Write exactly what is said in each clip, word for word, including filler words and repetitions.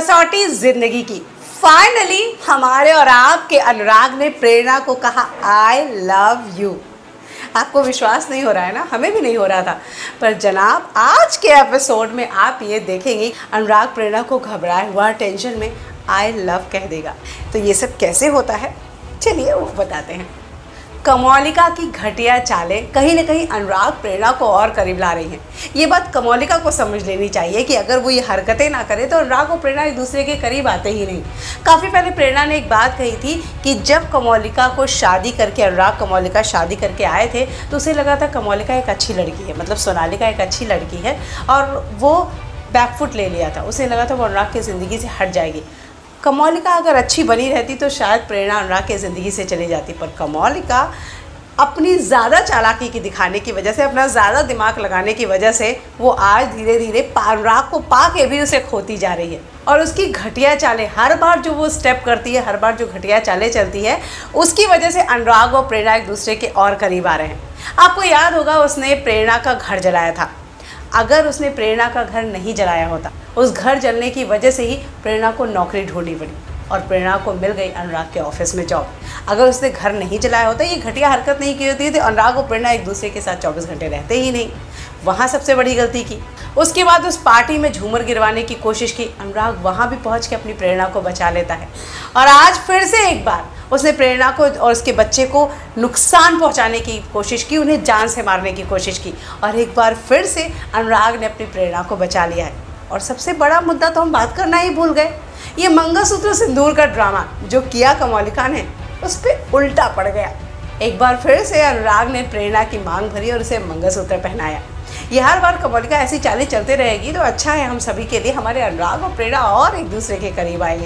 कसौटी जिंदगी की। फाइनली हमारे और आपके अनुराग ने प्रेरणा को कहा आई लव यू। आपको विश्वास नहीं हो रहा है ना, हमें भी नहीं हो रहा था, पर जनाब आज के एपिसोड में आप ये देखेंगे अनुराग प्रेरणा को घबराए हुआ टेंशन में आई लव कह देगा। तो ये सब कैसे होता है, चलिए वो बताते हैं। कमौलिका की घटिया चालें कहीं ना कहीं अनुराग प्रेरणा को और करीब ला रही हैं। ये बात कमौलिका को समझ लेनी चाहिए कि अगर वो ये हरकतें ना करे तो अनुराग और प्रेरणा एक दूसरे के करीब आते ही नहीं। काफ़ी पहले प्रेरणा ने एक बात कही थी कि जब कमौलिका को शादी करके अनुराग कमौलिका शादी करके आए थे तो उसे लगा था कमौलिका एक अच्छी लड़की है, मतलब सोनालिका एक अच्छी लड़की है, और वो बैकफुट ले लिया था। उसे लगा था वो अनुराग की ज़िंदगी से हट जाएगी। कमौलिका अगर अच्छी बनी रहती तो शायद प्रेरणा अनुराग की ज़िंदगी से चली जाती, पर कमौलिका अपनी ज़्यादा चालाकी की दिखाने की वजह से, अपना ज़्यादा दिमाग लगाने की वजह से वो आज धीरे धीरे अनुराग को पा के भी उसे खोती जा रही है। और उसकी घटिया चालें, हर बार जो वो स्टेप करती है, हर बार जो घटिया चालें चलती है, उसकी वजह से अनुराग और प्रेरणा एक दूसरे के और करीब आ रहे हैं। आपको याद होगा उसने प्रेरणा का घर जलाया था। अगर उसने प्रेरणा का घर नहीं जलाया होता, उस घर जलने की वजह से ही प्रेरणा को नौकरी ढूंढनी पड़ी और प्रेरणा को मिल गई अनुराग के ऑफिस में जॉब। अगर उसने घर नहीं जलाया होता, ये घटिया हरकत नहीं की होती, तो अनुराग और प्रेरणा एक दूसरे के साथ चौबीस घंटे रहते ही नहीं। वहाँ सबसे बड़ी गलती की। उसके बाद उस पार्टी में झूमर गिरवाने की कोशिश की। अनुराग वहाँ भी पहुँच के अपनी प्रेरणा को बचा लेता है और आज फिर से एक बार उसने प्रेरणा को और उसके बच्चे को नुकसान पहुंचाने की कोशिश की, उन्हें जान से मारने की कोशिश की, और एक बार फिर से अनुराग ने अपनी प्रेरणा को बचा लिया है। और सबसे बड़ा मुद्दा तो हम बात करना ही भूल गए, ये मंगलसूत्र सिंदूर का ड्रामा जो किया कमौलिका ने, उस पर उल्टा पड़ गया। एक बार फिर से अनुराग ने प्रेरणा की मांग भरी और उसे मंगलसूत्र पहनाया। ये हर बार कमौलिका ऐसी चालें चलते रहेगी तो अच्छा है हम सभी के लिए, हमारे अनुराग और प्रेरणा और एक दूसरे के करीब आएंगे।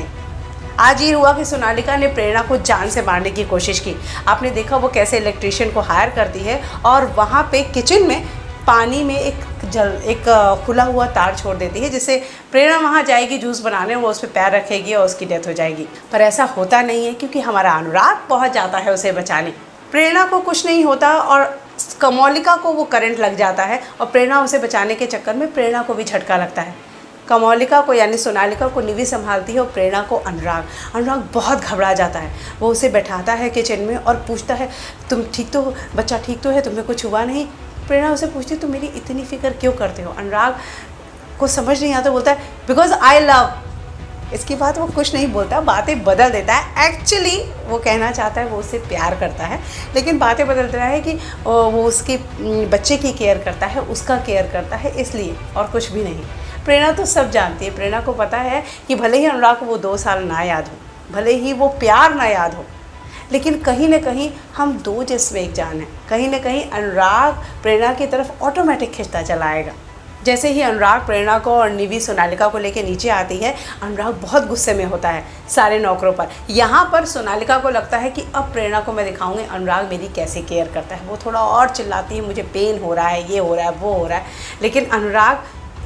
आज ये हुआ कि सोनालिका ने प्रेरणा को जान से मारने की कोशिश की। आपने देखा वो कैसे इलेक्ट्रीशियन को हायर करती है और वहाँ पे किचन में पानी में एक जल एक खुला हुआ तार छोड़ देती है, जिससे प्रेरणा वहाँ जाएगी जूस बनाने, वो उस पर पैर रखेगी और उसकी डेथ हो जाएगी। पर ऐसा होता नहीं है क्योंकि हमारा अनुराग पहुँच जाता है उसे बचाने। प्रेरणा को कुछ नहीं होता और कमौलिका को वो करंट लग जाता है और प्रेरणा उसे बचाने के चक्कर में प्रेरणा को भी झटका लगता है। कमौलिका को यानी सोनालिका को निवि संभालती है और प्रेरणा को अनुराग। अनुराग बहुत घबरा जाता है। वो उसे बैठाता है किचन में और पूछता है तुम ठीक तो हो, बच्चा ठीक तो है, तुम्हें कुछ हुआ नहीं? प्रेरणा उसे पूछती है तुम मेरी इतनी फिक्र क्यों करते हो? अनुराग को समझ नहीं आता, बोलता है बिकॉज आई लव। इसके बाद वो कुछ नहीं बोलता, बातें बदल देता है। एक्चुअली वो कहना चाहता है वो उससे प्यार करता है, लेकिन बातें बदल देता है कि वो उसके बच्चे की केयर करता है, उसका केयर करता है, इसलिए, और कुछ भी नहीं। प्रेरणा तो सब जानती है। प्रेरणा को पता है कि भले ही अनुराग को वो दो साल ना याद हो, भले ही वो प्यार ना याद हो, लेकिन कहीं ना कहीं हम दो जिस्म एक जान है। कहीं ना कहीं अनुराग प्रेरणा की तरफ ऑटोमेटिक खिंचता चला आएगा। जैसे ही अनुराग प्रेरणा को और निवि सोनालिका को लेकर नीचे आती है, अनुराग बहुत गुस्से में होता है सारे नौकरों पर। यहाँ पर सोनालिका को लगता है कि अब प्रेरणा को मैं दिखाऊंगी अनुराग मेरी कैसे केयर करता है। वो थोड़ा और चिल्लाती है मुझे पेन हो रहा है, ये हो रहा है, वो हो रहा है, लेकिन अनुराग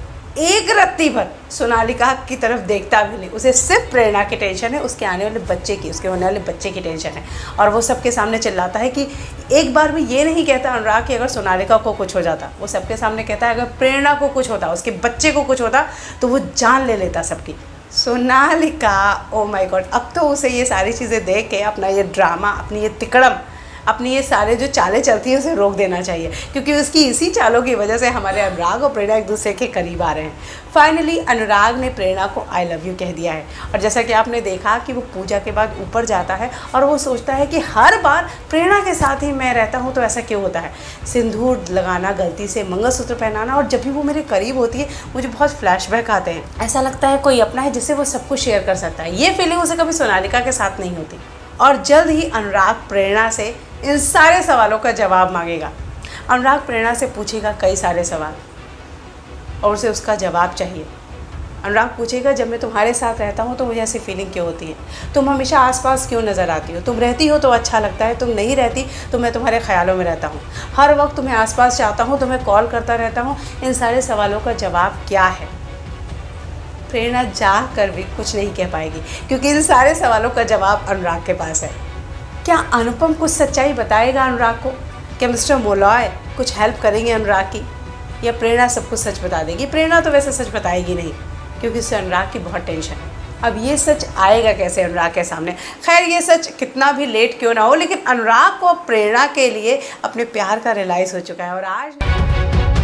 एक रत्ती भर सोनालिका की तरफ देखता भी नहीं। उसे सिर्फ प्रेरणा की टेंशन है, उसके आने वाले बच्चे की, उसके होने वाले बच्चे की टेंशन है। और वो सबके सामने चिल्लाता है कि एक बार भी ये नहीं कहता अनुराग कि अगर सोनालिका को कुछ हो जाता, वो सबके सामने कहता है अगर प्रेरणा को कुछ होता, उसके बच्चे को कुछ होता तो वो जान ले लेता सबकी। सोनालिका, ओ माय गॉड, अब तो उसे ये सारी चीज़ें देख के अपना ये ड्रामा, अपनी ये तिकड़म, अपनी ये सारे जो चालें चलती हैं उसे रोक देना चाहिए, क्योंकि उसकी इसी चालों की वजह से हमारे अनुराग और प्रेरणा एक दूसरे के करीब आ रहे हैं। फाइनली अनुराग ने प्रेरणा को आई लव यू कह दिया है। और जैसा कि आपने देखा कि वो पूजा के बाद ऊपर जाता है और वो सोचता है कि हर बार प्रेरणा के साथ ही मैं रहता हूँ तो ऐसा क्यों होता है। सिंदूर लगाना गलती से, मंगलसूत्र पहनाना, और जब भी वो मेरे करीब होती है मुझे बहुत फ्लैशबैक आते हैं। ऐसा लगता है कोई अपना है जिससे वो सब कुछ शेयर कर सकता है। ये फीलिंग उसे कभी सोनालिका के साथ नहीं होती। और जल्द ही अनुराग प्रेरणा से इन सारे सवालों का जवाब मांगेगा। अनुराग प्रेरणा से पूछेगा कई सारे सवाल और उसे उसका जवाब चाहिए। अनुराग पूछेगा जब मैं तुम्हारे साथ रहता हूँ तो मुझे ऐसी फीलिंग क्यों होती है? तुम हमेशा आसपास क्यों नज़र आती हो? तुम रहती हो तो अच्छा लगता है, तुम नहीं रहती तो मैं तुम्हारे ख्यालों में रहता हूँ। हर वक्त तुम्हें आसपास चाहता हूँ, तुम्हें कॉल करता रहता हूँ। इन सारे सवालों का जवाब क्या है? प्रेरणा चाह कर भी कुछ नहीं कह पाएगी, क्योंकि इन सारे सवालों का जवाब अनुराग के पास है। क्या अनुपम कुछ सच्चाई बताएगा अनुराग को? क्या मिस्टर मोलॉय कुछ हेल्प करेंगे अनुराग की, या प्रेरणा सब कुछ सच बता देगी? प्रेरणा तो वैसे सच बताएगी नहीं, क्योंकि उससे अनुराग की बहुत टेंशन है। अब ये सच आएगा कैसे अनुराग के सामने। खैर ये सच कितना भी लेट क्यों ना हो, लेकिन अनुराग को प्रेरणा के लिए अपने प्यार का रियलाइज़ हो चुका है और आज